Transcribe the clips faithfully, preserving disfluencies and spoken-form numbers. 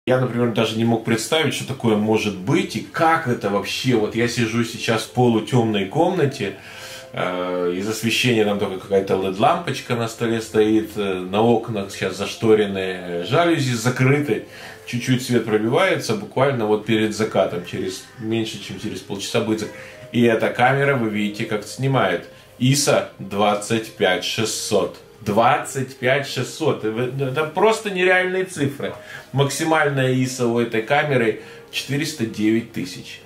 Я, например, даже не мог представить, что такое может быть и как это вообще. Вот я сижу сейчас в полутемной комнате, э, из освещения там только какая-то эл и ди-лампочка на столе стоит, э, на окнах сейчас зашторены, жалюзи закрыты, чуть-чуть свет пробивается, буквально вот перед закатом, через меньше, чем через полчаса будет закат. И эта камера, вы видите, как снимает. ИСО двадцать пять шестьсот. двадцать пять шестьсот. Это просто нереальные цифры. Максимальная ИСО у этой камеры четыреста девять тысяч.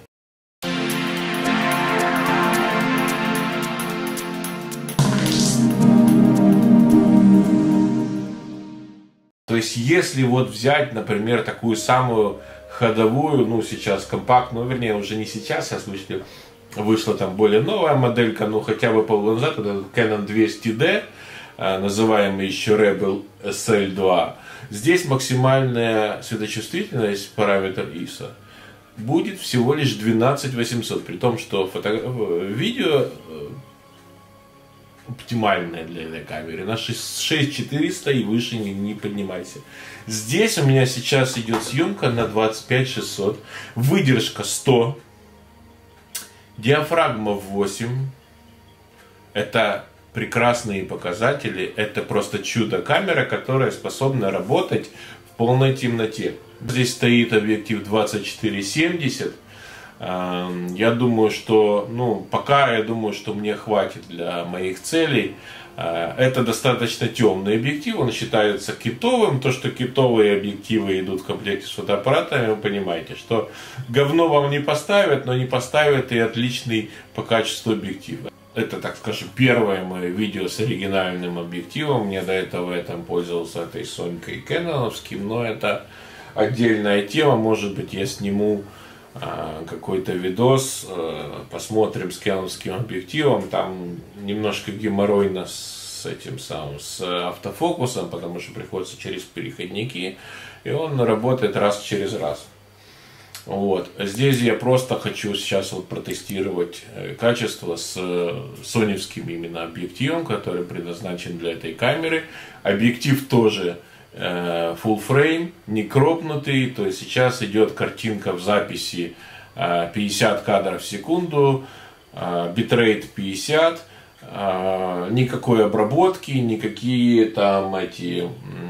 То есть, если вот взять, например, такую самую ходовую, ну, сейчас компактную, вернее, уже не сейчас, сейчас вышли, вышла там более новая моделька, ну, хотя бы полгода назад, это Canon двести ди, называемый еще Rebel эс эл два. Здесь максимальная светочувствительность, параметр ИСО, будет всего лишь двенадцать тысяч восемьсот, при том, что фото... видео оптимальное для этой камеры, на шесть тысяч четыреста и выше не, не поднимайся. Здесь у меня сейчас идет съемка на двадцать пять тысяч шестьсот, выдержка сто, диафрагма восемь, это прекрасные показатели, это просто чудо-камера, которая способна работать в полной темноте. Здесь стоит объектив двадцать четыре семьдесят. Я думаю, что, ну, пока я думаю, что мне хватит для моих целей. Это достаточно темный объектив, он считается китовым. То, что китовые объективы идут в комплекте с фотоаппаратами, вы понимаете, что говно вам не поставят, но не поставят и отличный по качеству объектив. Это, так скажем, первое мое видео с оригинальным объективом. Я до этого я там пользовался этой Сонькой кэноновским, но это отдельная тема. Может быть, я сниму а, какой-то видос, а, посмотрим с кэноновским объективом. Там немножко геморройно с этим самым, с автофокусом, потому что приходится через переходники, и он работает раз через раз. Вот. Здесь я просто хочу сейчас вот протестировать качество с соневским именно объективом, который предназначен для этой камеры. Объектив тоже э, full frame, не кропнутый, то есть сейчас идет картинка в записи э, пятьдесят кадров в секунду, э, битрейт пятьдесят, э, никакой обработки, никакие там эти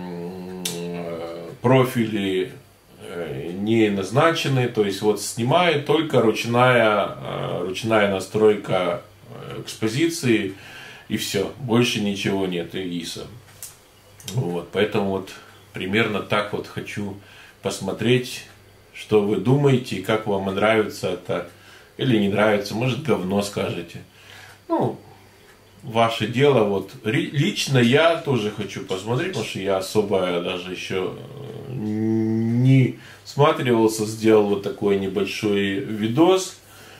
э, профили не назначены, то есть вот снимает только ручная, ручная настройка экспозиции и все, больше ничего нет, и ИСО. Вот, поэтому вот примерно так вот хочу посмотреть, что вы думаете, как вам нравится это или не нравится, может говно скажете. Ну, ваше дело. Вот лично я тоже хочу посмотреть, потому что я особо даже еще не всматривался, сделал вот такой небольшой видос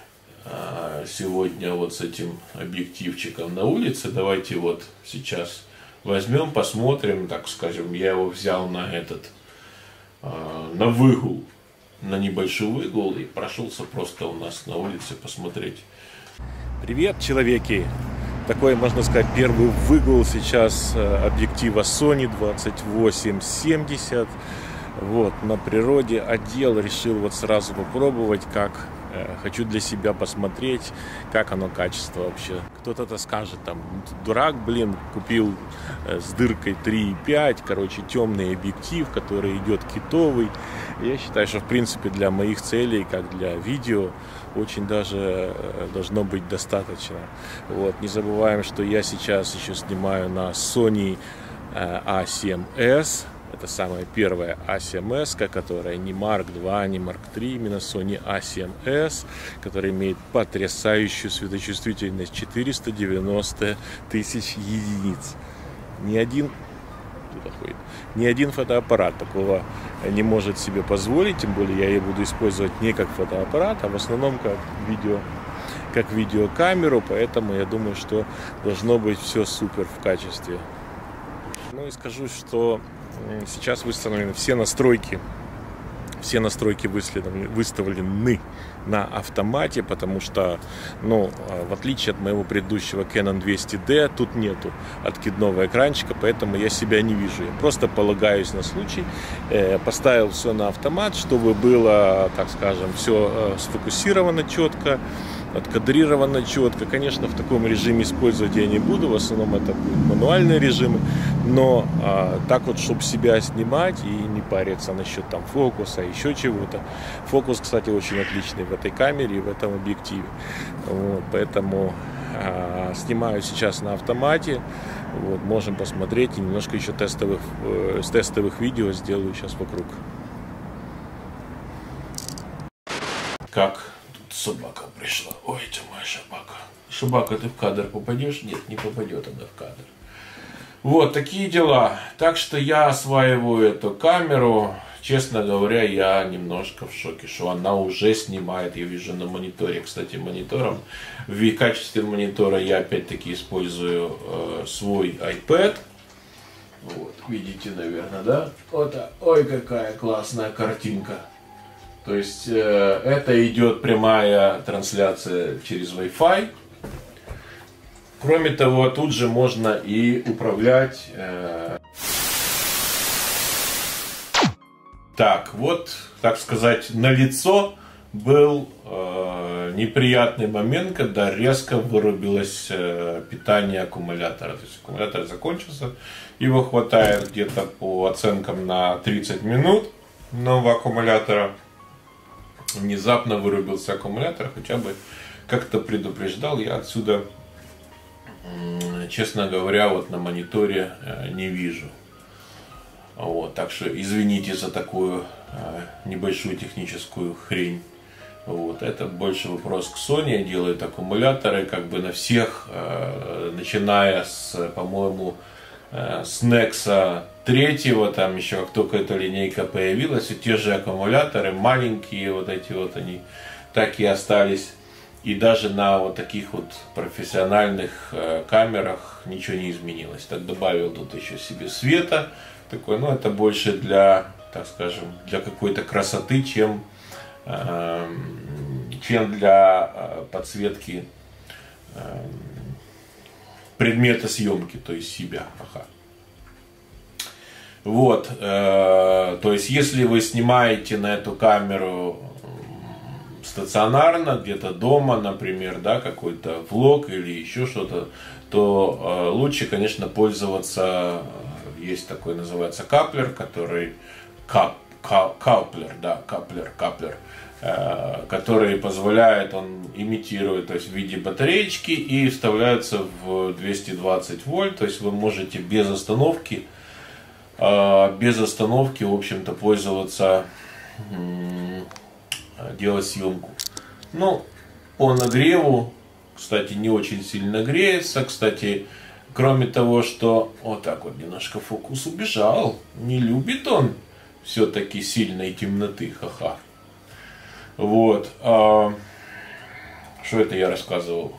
сегодня вот с этим объективчиком на улице. Давайте вот сейчас возьмем, посмотрим, так скажем, я его взял на этот, на выгул, на небольшой выгул и прошелся просто у нас на улице посмотреть. Привет, человеки! Такой, можно сказать, первый выгул сейчас объектива Sony двадцать восемь семьдесят. Вот, на природе одел, решил вот сразу попробовать, как э, хочу для себя посмотреть, как оно качество вообще. Кто-то скажет, там, дурак, блин, купил э, с дыркой три и пять, короче, темный объектив, который идет китовый. Я считаю, что в принципе для моих целей, как для видео, очень даже должно быть достаточно. Вот. Не забываем, что я сейчас еще снимаю на Sony а семь эс. Это самая первая а семь эс, которая не марк два, не марк три, именно Sony а семь эс, которая имеет потрясающую светочувствительность четыреста девяносто тысяч единиц. Ни один, ни один фотоаппарат такого не может себе позволить, тем более я ее буду использовать не как фотоаппарат, а в основном как видео, как видеокамеру, поэтому я думаю, что должно быть все супер в качестве. Ну и скажу, что сейчас выставлены все настройки, все настройки выставлены, выставлены на автомате, потому что, ну, в отличие от моего предыдущего Canon двести ди, тут нету откидного экранчика, поэтому я себя не вижу. Я просто полагаюсь на случай, э, поставил все на автомат, чтобы было, так скажем, все э, сфокусировано четко, откадрировано четко. Конечно, в таком режиме использовать я не буду, в основном это будут мануальные режимы, но а, так вот, чтобы себя снимать и не париться насчет там фокуса, еще чего-то. Фокус, кстати, очень отличный в этой камере и в этом объективе. Вот, поэтому а, снимаю сейчас на автомате. Вот, можем посмотреть и немножко еще тестовых, э, тестовых видео сделаю сейчас вокруг. Как? Собака пришла. Ой, ты моя собака. Собака, ты в кадр попадешь? Нет, не попадет она в кадр. Вот такие дела. Так что я осваиваю эту камеру. Честно говоря, я немножко в шоке, что она уже снимает. Я вижу на мониторе, кстати, монитором. В качестве монитора я опять-таки использую э, свой iPad. Вот, видите, наверное, да? Вот, ой, какая классная картинка. То есть э, это идет прямая трансляция через Wi-Fi. Кроме того, тут же можно и управлять. Э... Так, вот, так сказать, налицо был э, неприятный момент, когда резко вырубилось э, питание аккумулятора. То есть аккумулятор закончился, его хватает где-то по оценкам на тридцать минут нового аккумулятора. Внезапно вырубился аккумулятор, хотя бы как-то предупреждал, я отсюда, честно говоря, вот на мониторе не вижу. Вот, так что извините за такую небольшую техническую хрень. Вот, это больше вопрос к Sony. Делают аккумуляторы как бы на всех, начиная с, по-моему, с Nexus третьего, там еще как только эта линейка появилась, и те же аккумуляторы, маленькие вот эти вот, они так и остались. И даже на вот таких вот профессиональных э, камерах ничего не изменилось. Так добавил тут еще себе света, такой, ну это больше для, так скажем, для какой-то красоты, чем, э, чем для э, подсветки э, предмета съемки, то есть себя. Ага. Вот, э, то есть если вы снимаете на эту камеру стационарно, где-то дома, например, да, какой-то влог или еще что-то, то э, лучше, конечно, пользоваться, есть такой, называется, каплер, который, кап, кап, каплер, да, каплер, каплер, э, который позволяет, он имитирует, то есть в виде батареечки и вставляется в двести двадцать вольт, то есть вы можете без остановки, э, без остановки, в общем-то, пользоваться, делать съемку. Ну, по нагреву, кстати, не очень сильно греется. Кстати, кроме того, что вот так вот немножко фокус убежал. Не любит он все-таки сильной темноты. Ха-ха. Вот. А, что это я рассказывал?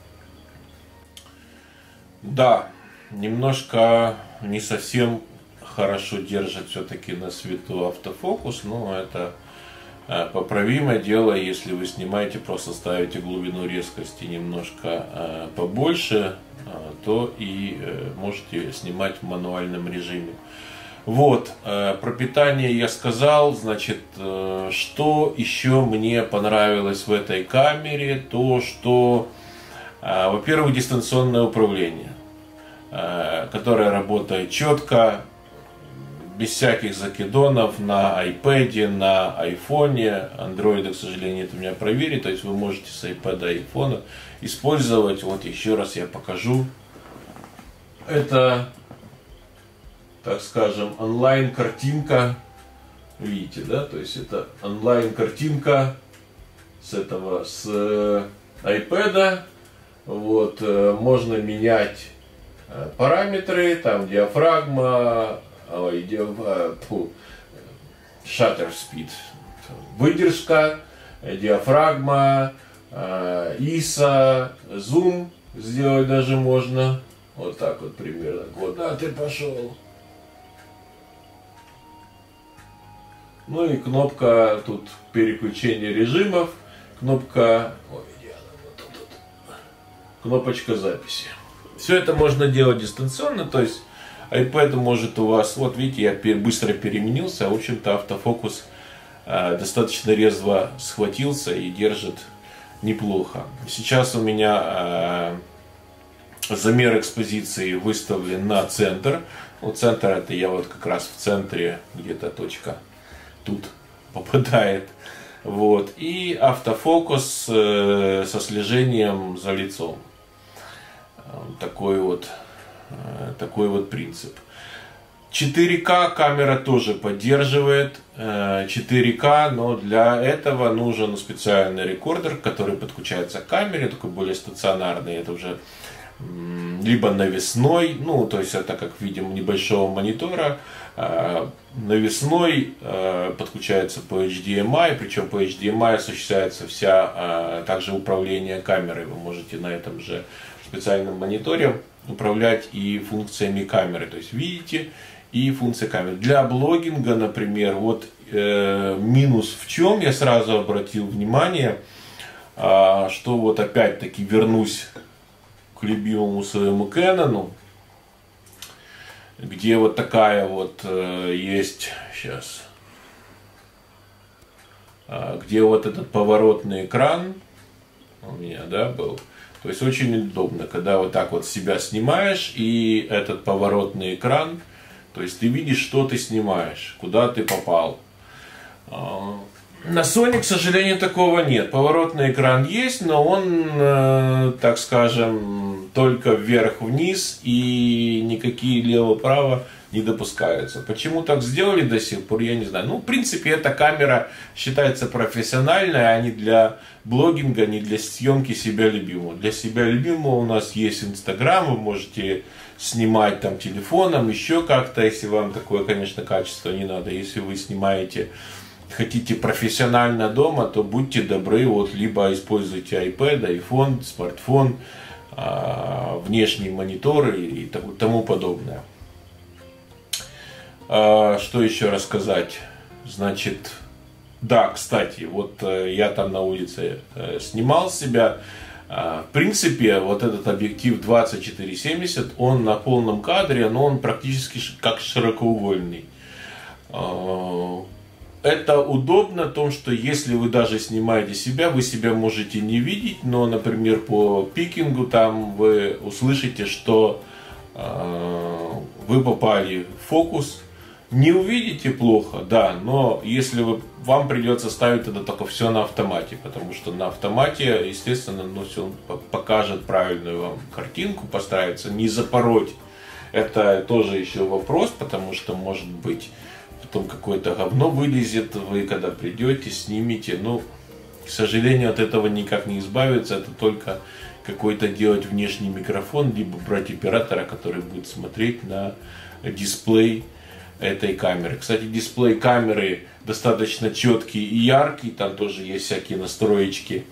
Да, немножко не совсем хорошо держит все-таки на свету автофокус, но это поправимое дело. Если вы снимаете, просто ставите глубину резкости немножко э, побольше, э, то и э, можете снимать в мануальном режиме. Вот, э, про питание я сказал. Значит, э, что еще мне понравилось в этой камере, то что, э, во-первых, дистанционное управление, э, которое работает четко, без всяких закидонов, на iPad, на iPhone. Андроида, к сожалению, нет у меня проверить. То есть вы можете с iPad и iPhone использовать. Вот еще раз я покажу. Это, так скажем, онлайн-картинка. Видите, да? То есть это онлайн-картинка с этого, с iPad. Вот, можно менять параметры, там диафрагма, ой, shutter speed, выдержка, диафрагма, ай эс о, зум сделать даже можно. Вот так вот примерно. Куда ты пошел? Ну и кнопка тут переключения режимов, кнопка, ой, кнопочка записи. Все это можно делать дистанционно, то есть iPad может у вас, вот видите, я быстро переменился, в общем-то автофокус э, достаточно резво схватился и держит неплохо. Сейчас у меня э, замер экспозиции выставлен на центр. Ну, центр это я вот как раз в центре, где-то точка тут попадает. Вот. И автофокус э, со слежением за лицом. Такой вот, э, такой вот принцип. четыре ка камера тоже поддерживает э, четыре ка, но для этого нужен специальный рекордер, который подключается к камере, такой более стационарный. Это уже м, либо навесной, ну то есть это как видим небольшого монитора. Э, навесной э, подключается по эйч ди эм ай, причем по эйч ди эм ай осуществляется вся э, также управление камерой. Вы можете на этом же специальном мониторе управлять и функциями камеры, то есть видите, и функции камеры. Для блогинга, например, вот э, минус в чем я сразу обратил внимание, э, что вот опять-таки вернусь к любимому своему Canon, где вот такая вот э, есть сейчас, э, где вот этот поворотный экран у меня, да, был. То есть очень удобно, когда вот так вот себя снимаешь, и этот поворотный экран, то есть ты видишь, что ты снимаешь, куда ты попал. На Sony, к сожалению, такого нет. Поворотный экран есть, но он, так скажем, только вверх-вниз, и никакие лево-право не допускаются. Почему так сделали до сих пор, я не знаю. Ну, в принципе, эта камера считается профессиональной, а не для блогинга, не для съемки себя любимого. Для себя любимого у нас есть Инстаграм, вы можете снимать там телефоном, еще как-то, если вам такое, конечно, качество не надо. Если вы снимаете, хотите профессионально дома, то будьте добры, вот, либо используйте iPad, iPhone, смартфон, внешний монитор и тому подобное. Что еще рассказать? Значит, да, кстати, вот я там на улице снимал себя. В принципе, вот этот объектив двадцать четыре семьдесят, он на полном кадре, но он практически как широкоугольный. Это удобно в том, что если вы даже снимаете себя, вы себя можете не видеть, но, например, по пикингу там вы услышите, что вы попали в фокус. Не увидите плохо, да, но если вы, вам придется ставить тогда только все на автомате, потому что на автомате, естественно, ну, все покажет правильную вам картинку, постарается не запороть. Это тоже еще вопрос, потому что, может быть, потом какое-то говно вылезет, вы когда придете, снимете, ну, к сожалению, от этого никак не избавиться, это только какой-то делать внешний микрофон, либо брать оператора, который будет смотреть на дисплей этой камеры. Кстати, дисплей камеры достаточно четкий и яркий, там тоже есть всякие настроечки,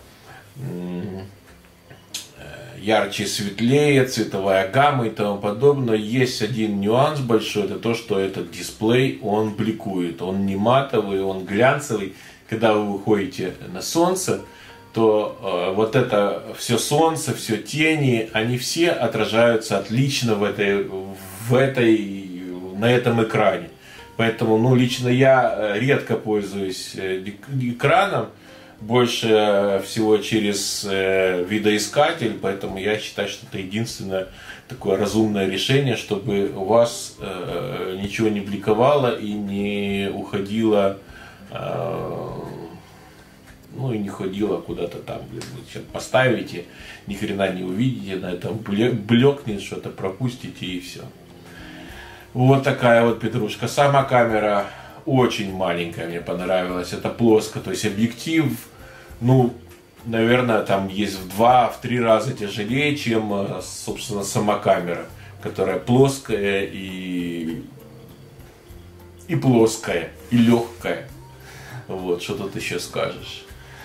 ярче, светлее, цветовая гамма и тому подобное. Есть один нюанс большой, это то, что этот дисплей, он бликует, он не матовый, он глянцевый. Когда вы выходите на солнце, то э, вот это все солнце, все тени, они все отражаются отлично в этой, в этой на этом экране. Поэтому, ну, лично я редко пользуюсь экраном, больше всего через э, видоискатель, поэтому я считаю, что это единственное такое разумное решение, чтобы у вас э, ничего не бликовало и не уходило, э, ну и не ходило куда-то там, блин, вы сейчас поставите, ни хрена не увидите, на этом блекнет, что-то пропустите и все. Вот такая вот петрушка. Сама камера очень маленькая, мне понравилась. Это плоско, то есть объектив, ну, наверное, там есть в два-три раза тяжелее, чем, собственно, сама камера, которая плоская и, и плоская, и легкая. Вот, что тут еще скажешь.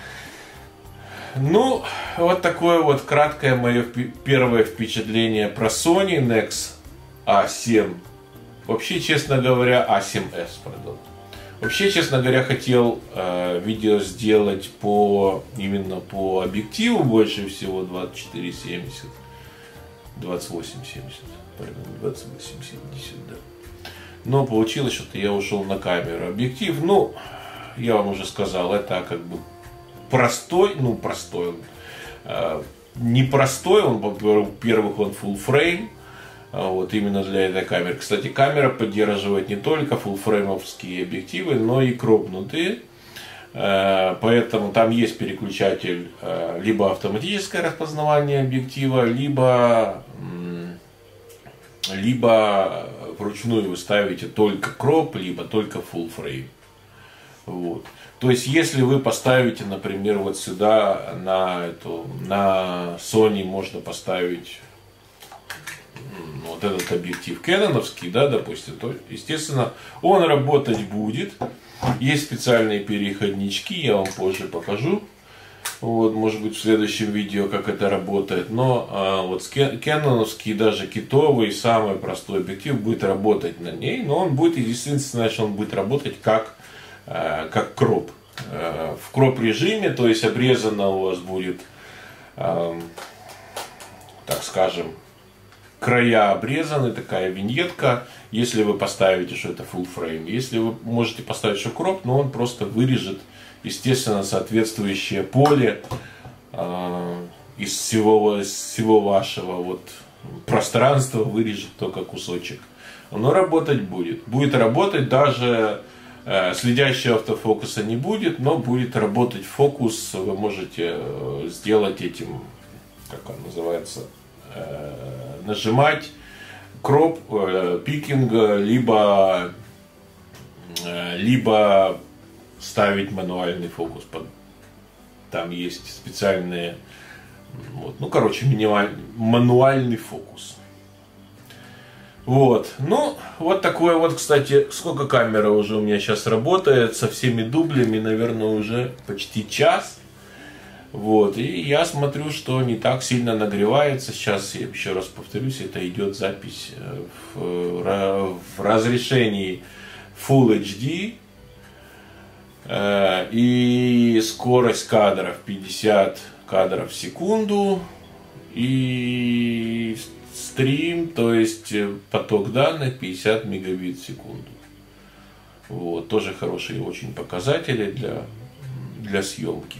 Ну, вот такое вот краткое мое первое впечатление про Sony Nex а семь. Вообще, честно говоря, а семь эс, пардон. Вообще, честно говоря, хотел э, видео сделать по именно по объективу больше всего двадцать четыре семьдесят, двадцать восемь семьдесят, двадцать восемь семьдесят, да. Но получилось, что я ушел на камеру. Объектив, ну, я вам уже сказал, это как бы простой, ну простой, э, непростой, он, во-первых, он full frame. Вот именно для этой камеры. Кстати, камера поддерживает не только фуллфреймовские объективы, но и кропнутые. Поэтому там есть переключатель либо автоматическое распознавание объектива, либо, либо вручную вы ставите только кроп, либо только full frame. Вот. То есть, если вы поставите, например, вот сюда на, эту, на Sony можно поставить вот этот объектив кэноновский, да, допустим, то, естественно, он работать будет. Есть специальные переходнички, я вам позже покажу. Вот, может быть, в следующем видео, как это работает. Но а, вот кэноновский, даже китовый, самый простой объектив будет работать на ней. Но он будет, единственное, что он будет работать как, а, как кроп. А, в кроп режиме, то есть обрезано у вас будет, а, так скажем, края обрезаны, такая виньетка, если вы поставите, что это full frame. Если вы можете поставить, что кроп, но он просто вырежет, естественно, соответствующее поле э, из, всего, из всего вашего вот пространства, вырежет только кусочек. Оно работать будет. Будет работать даже э, следящего автофокуса не будет, но будет работать фокус. Вы можете э, сделать этим, как он называется, нажимать кроп, пикинг, либо, либо ставить мануальный фокус. Там есть специальные, вот, ну, короче, мануальный фокус. Вот, ну, вот такое вот, кстати, сколько камера уже у меня сейчас работает, со всеми дублями, наверное, уже почти час. Вот, и я смотрю, что не так сильно нагревается. Сейчас, я еще раз повторюсь, это идет запись в, в разрешении Full эйч ди. И скорость кадров пятьдесят кадров в секунду. И стрим, то есть поток данных пятьдесят мегабит в секунду. Вот, тоже хорошие очень показатели для, для съемки.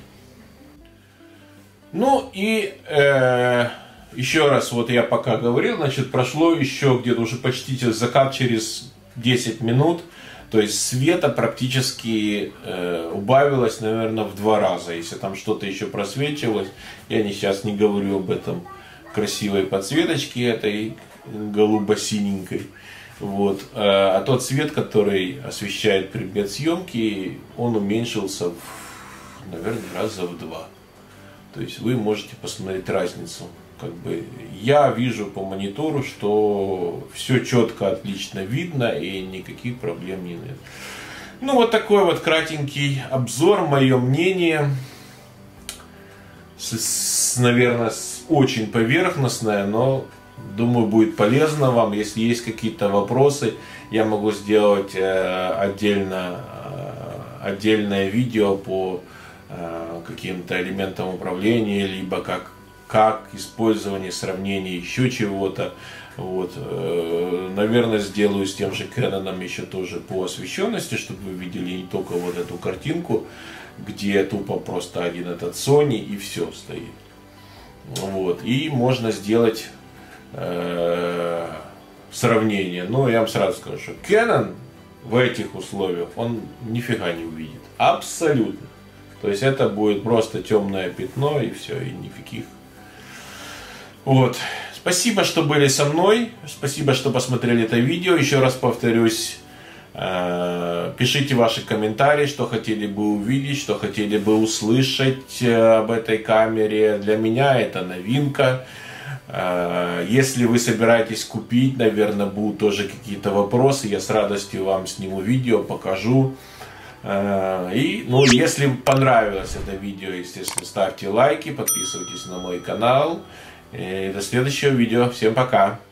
Ну и э, еще раз, вот я пока говорил, значит, прошло еще где-то уже почти закат через десять минут. То есть света практически э, убавилось, наверное, в два раза. Если там что-то еще просвечивалось, я не, сейчас не говорю об этом красивой подсветочке этой голубо-синенькой. Вот. А тот свет, который освещает предмет съемки, он уменьшился, в, наверное, раза в два. То есть вы можете посмотреть разницу. Как бы я вижу по монитору, что все четко, отлично видно и никаких проблем нет. Ну вот такой вот кратенький обзор, мое мнение. С, с, наверное, с, очень поверхностное, но думаю, будет полезно вам. Если есть какие-то вопросы, я могу сделать э, отдельно, э, отдельное видео по каким-то элементам управления, либо как, как использование, сравнение еще чего-то. Вот. Наверное, сделаю с тем же Canon еще тоже по освещенности, чтобы вы видели не только вот эту картинку, где тупо просто один этот Sony и все стоит. Вот. И можно сделать э, сравнение. Но я вам сразу скажу, что Canon в этих условиях он нифига не увидит. Абсолютно. То есть это будет просто темное пятно и все, и нифигих. Вот. Спасибо, что были со мной. Спасибо, что посмотрели это видео. Еще раз повторюсь, э, пишите ваши комментарии, что хотели бы увидеть, что хотели бы услышать об этой камере. Для меня это новинка. Э, если вы собираетесь купить, наверное, будут тоже какие-то вопросы. Я с радостью вам сниму видео, покажу. И, ну, если понравилось это видео, естественно, ставьте лайки, подписывайтесь на мой канал. И до следующего видео. Всем пока!